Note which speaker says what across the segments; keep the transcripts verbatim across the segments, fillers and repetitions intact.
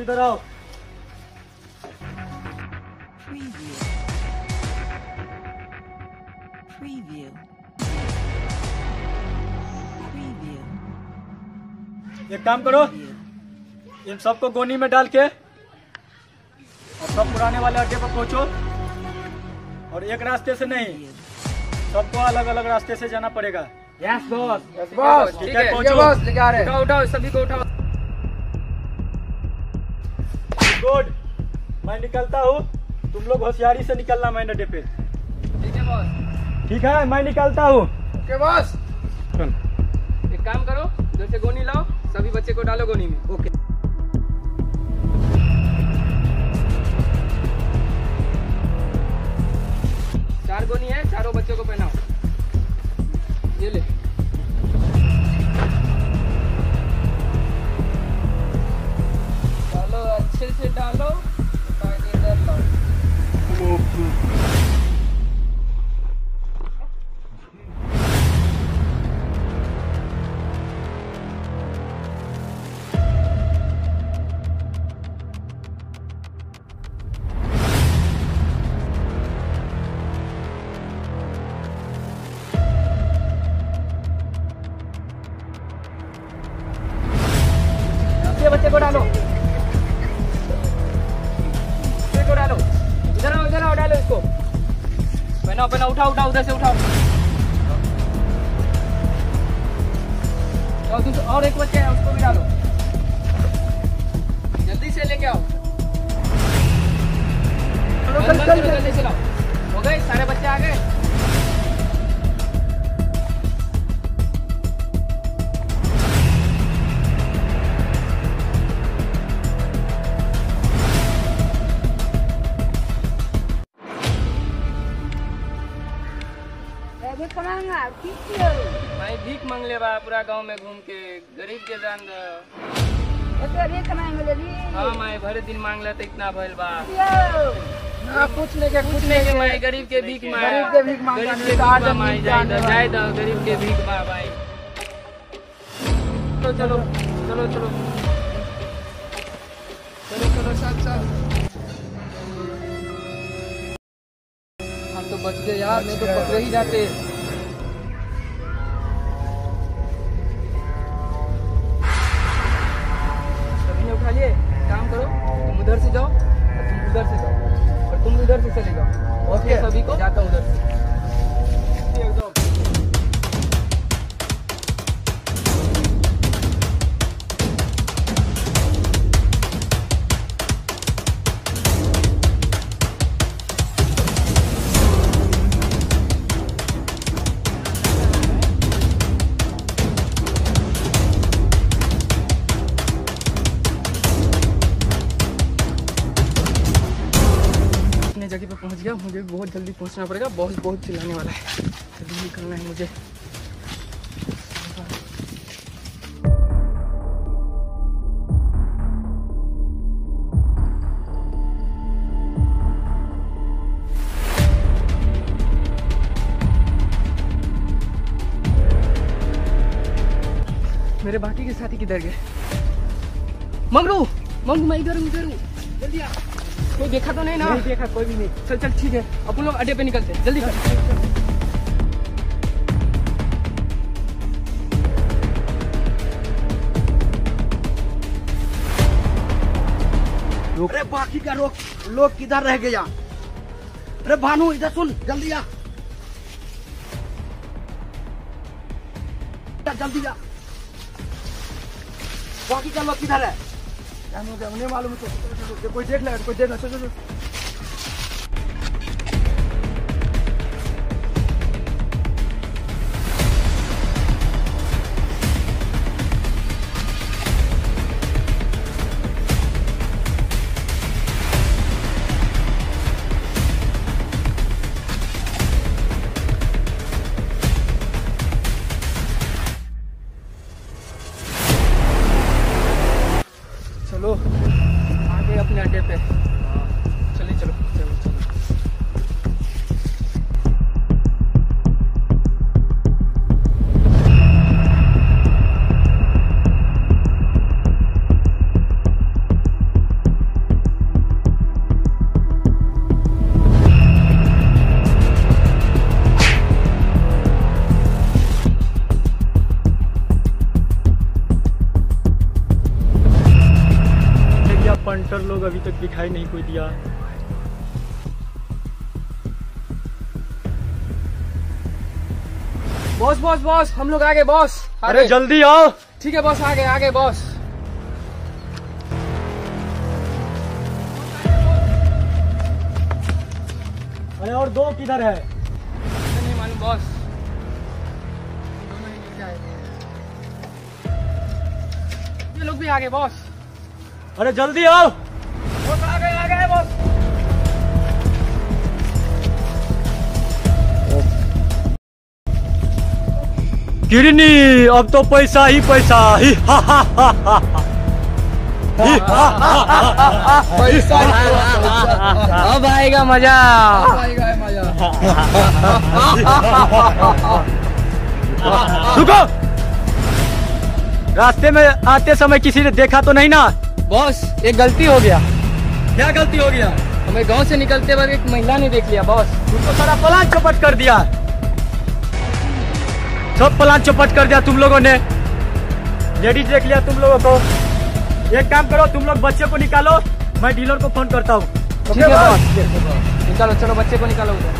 Speaker 1: इधर आओ। एक काम करो, इन सबको गोनी में डाल के और सब पुराने वाले अड्डे पर पहुंचो। और एक रास्ते से नहीं, सबको अलग अलग रास्ते से जाना पड़ेगा।
Speaker 2: यस बॉस,
Speaker 1: यस बॉस, ठीक है, पहुंचो।
Speaker 2: बॉस लेके आ रहे हैं।
Speaker 3: उठाओ उठाओ सभी को उठाओ।
Speaker 1: गुड, मैं निकलता हूँ, तुम लोग होशियारी से निकलना मेन अड्डे पे।
Speaker 3: ठीक है बॉस।
Speaker 1: ठीक है, मैं निकलता हूँ।
Speaker 2: Okay boss.
Speaker 3: एक काम करो, इधर से गोनी लाओ, सभी बच्चे को डालो गोनी में।
Speaker 2: ओके।
Speaker 3: चार गोनी है, चारों बच्चों को पहनाओ। ये ले। डालो, अच्छे से डालो। इधर लाओ। बच्चे को डालो, बच्चे को डालो। इधर आओ, इधर आओ, डालो इसको। पहनाओ पहनाओ, उठाओ उठाओ, उधर से उठाओ। और दूसरा और एक बच्चे है, उसको भी डालो। जल्दी से लेके आओ। चलो चलो जल्दी से लाओ। हो गए सारे बच्चे आ गए। भाई भीख मांग ले बा, पूरा गांव में घूम के गरीब के जान हाँ माई भरे दिन मांग ले तो इतना भइल बा।
Speaker 2: कुछ नहीं के
Speaker 3: कुछ नहीं के माई, गरीब के भीख मांग,
Speaker 2: गरीब के भीख मांग,
Speaker 3: गरीब के भीख मांग माई, जाए दो जाए दो, गरीब के भीख मांग भाई। चलो चलो चलो चलो चलो चलो सब सब हम तो बच गए यार, नहीं तो पकड़े ही जाते। सभी ने उठा लिए। काम करो, तुम उधर से जाओ और तुम उधर से जाओ और तुम उधर से चले जाओ। ओके, सभी को जाता हूँ उधर से। जगह पे पहुंच गया, मुझे बहुत जल्दी पहुंचना पड़ेगा। बॉस बहुत चिल्लाने वाला है, जल्दी निकलना है मुझे। मेरे बाकी के साथी किधर गए? मंगरू मंगरू, मैं इधर हूँ, इधर हूँ, जल्दी आ। कोई देखा तो नहीं ना?
Speaker 1: नहीं देखा, कोई भी नहीं।
Speaker 3: चल चल ठीक है, अपन लोग अड्डे पे निकलते हैं, जल्दी कर।
Speaker 2: अरे बाकी का लोग लोग किधर रह गया? अरे भानु इधर सुन, जल्दी आ, जल्दी आ। बाकी का लोग किधर है? मुझे नहीं मालूम, तो कोई देख ले, कोई देख ले। चलो चलो
Speaker 3: चलो आगे अपने अड्डे पे। चलिए चलो चलो चलो।
Speaker 1: डॉक्टर लोग अभी तक दिखाई नहीं कोई दिया।
Speaker 3: बॉस बॉस बॉस, हम लोग आगे बॉस।
Speaker 1: अरे
Speaker 3: आगे।
Speaker 1: जल्दी आओ।
Speaker 3: ठीक है बॉस, आगे आगे बॉस।
Speaker 1: अरे और दो किधर है?
Speaker 3: मुझे नहीं मालूम बॉस। दोनों ही मिल जाए। ये लोग भी आगे बॉस।
Speaker 1: अरे जल्दी आओ।
Speaker 3: बॉस आगे आगे बॉस।
Speaker 1: किरनी, अब तो पैसा ही पैसा ही हा हा हा हा हा।
Speaker 3: पैसा अब आएगा मजा, अब आएगा मजा।
Speaker 1: रुको, रास्ते में आते समय किसी ने देखा तो नहीं ना?
Speaker 3: बॉस एक गलती हो गया।
Speaker 1: क्या गलती हो गया?
Speaker 3: हमें गांव से निकलते वक्त एक महिला ने देख लिया बॉस।
Speaker 1: तुमको सारा प्लान चौपट कर दिया, सब प्लान चौपट कर दिया तुम लोगों ने। लेडीज देख लिया तुम लोगों को। एक काम करो, तुम लोग बच्चे को निकालो, मैं डीलर को फोन करता हूँ।
Speaker 3: ठीक है बॉस, निकालो, चलो बच्चे को निकालो उधर।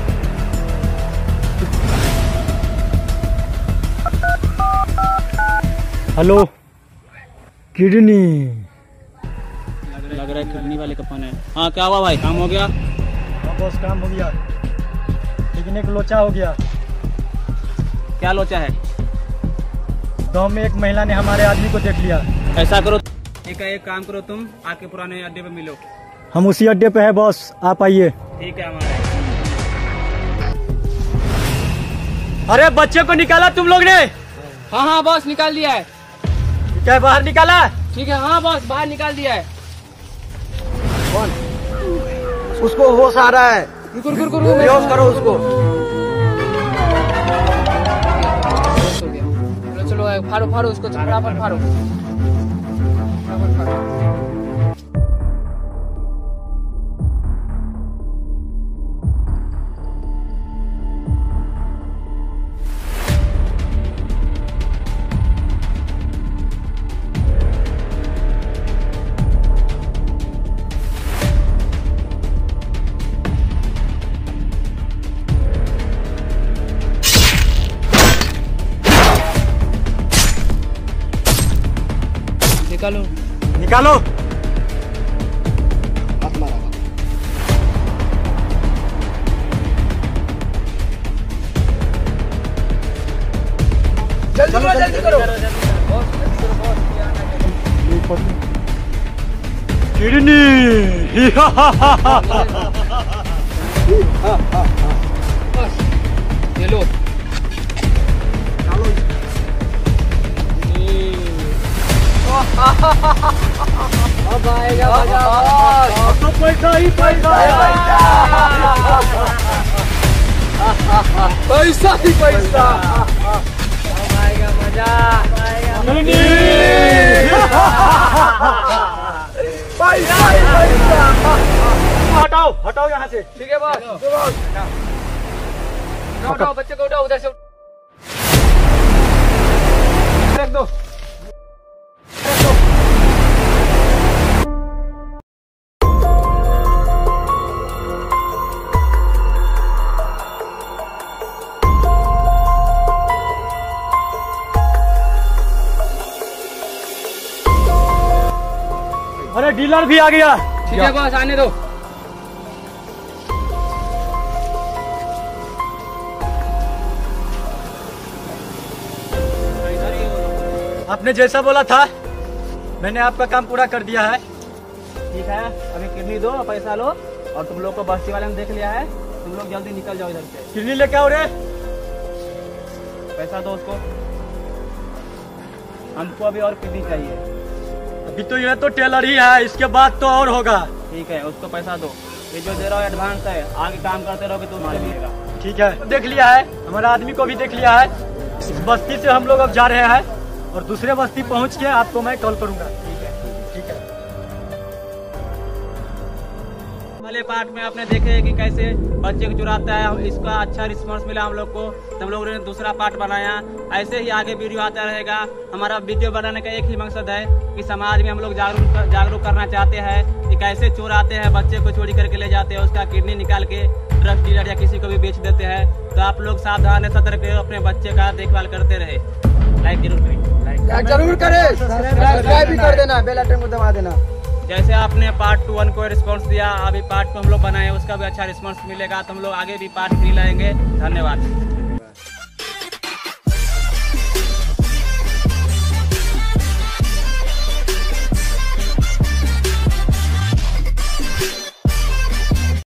Speaker 1: हेलो, किडनी
Speaker 4: लग रहा है किडनी वाले का फोन है। हाँ क्या हुआ भाई, काम हो गया?
Speaker 1: हाँ बॉस, काम हो गया, लेकिन एक लोचा हो गया।
Speaker 4: क्या लोचा है?
Speaker 1: गांव में एक महिला ने हमारे आदमी को देख लिया।
Speaker 4: ऐसा करो, एक एक काम करो, तुम आके पुराने अड्डे पे मिलो।
Speaker 1: हम उसी अड्डे पे है बॉस, आप आइए।
Speaker 4: ठीक है हमारे।
Speaker 1: अरे बच्चे को निकाला तुम लोग ने?
Speaker 3: हाँ हाँ बॉस, निकाल दिया है।
Speaker 1: क्या बाहर निकाला?
Speaker 3: ठीक है, हाँ बॉस, बाहर निकाल दिया है।
Speaker 2: कौन? उसको होश आ रहा है,
Speaker 3: रुको रुको रुको,
Speaker 2: बेहोश करो उसको।
Speaker 3: चलो चलो, फाड़ो फाड़ो उसको, फटाफट फाड़ो, फटाफट फाड़ो। निकालो
Speaker 1: निकालो।
Speaker 2: हाथ मारा।
Speaker 3: जल्दी करो जल्दी करो बॉस, जल्दी करो बॉस, ये आना चाहिए।
Speaker 1: किडनी ही हा हा हा हा।
Speaker 3: बस ये लो। अब आएगा मजा बॉस।
Speaker 1: तो पैसा ही पैसा है।
Speaker 3: पैसा ही पैसा। अब आएगा मजा,
Speaker 1: किडनी
Speaker 3: पैसा ही पैसा।
Speaker 1: हटाओ हटाओ यहाँ से।
Speaker 3: ठीक है बॉस, उठाओ उठाओ बच्चे को, उठाओ उधर से। रख दो।
Speaker 1: अरे डीलर भी आ गया।
Speaker 3: ठीक है बॉस, आने दो।
Speaker 1: आपने जैसा बोला था, मैंने आपका काम पूरा कर दिया है।
Speaker 4: ठीक है, अभी किडनी दो, पैसा लो, और तुम लोग को बस्ती वाले ने देख लिया है, तुम लोग जल्दी निकल जाओ इधर से।
Speaker 1: किडनी लेके आओ रे।
Speaker 4: पैसा दो उसको, हमको अभी और किडनी चाहिए।
Speaker 1: अभी तो ये तो टेलर ही है, इसके बाद तो और होगा।
Speaker 4: ठीक है, उसको पैसा दो। ये जो दे रहा हो एडवांस है, आगे काम करते रहोगे तो तुम्हारे मिलेगा।
Speaker 1: ठीक है, देख लिया है, हमारा आदमी को भी देख लिया है। इस बस्ती से हम लोग अब जा रहे हैं और दूसरे बस्ती पहुंच के आपको मैं कॉल करूंगा। ठीक है ठीक है।
Speaker 4: पहले पार्ट में आपने देखे कि कैसे बच्चे को चुराता है, इसका अच्छा रिस्पांस मिला हम लोग को, तो हम लोगों ने दूसरा पार्ट बनाया। ऐसे ही आगे वीडियो आता रहेगा। हमारा वीडियो बनाने का एक ही मकसद है कि समाज में हम लोग जागरूक जागरूक करना चाहते हैं कि कैसे चोर आते हैं, बच्चे को चोरी करके ले जाते हैं, उसका किडनी निकाल के ड्रग डीलर या किसी को भी बेच देते हैं। तो आप लोग सावधान है, सतर्क रहे, अपने बच्चे का देखभाल करते रहे। लाइक जरूर करें,
Speaker 2: लाइक जरूर करें, सब्सक्राइब भी कर देना, बेल आइकन को दबा देना।
Speaker 4: जैसे आपने पार्ट टू वन को रिस्पांस दिया, अभी पार्ट टू हम लोग बनाए, उसका भी अच्छा रिस्पांस मिलेगा, तो हम लोग आगे भी पार्ट थ्री लाएंगे। धन्यवाद।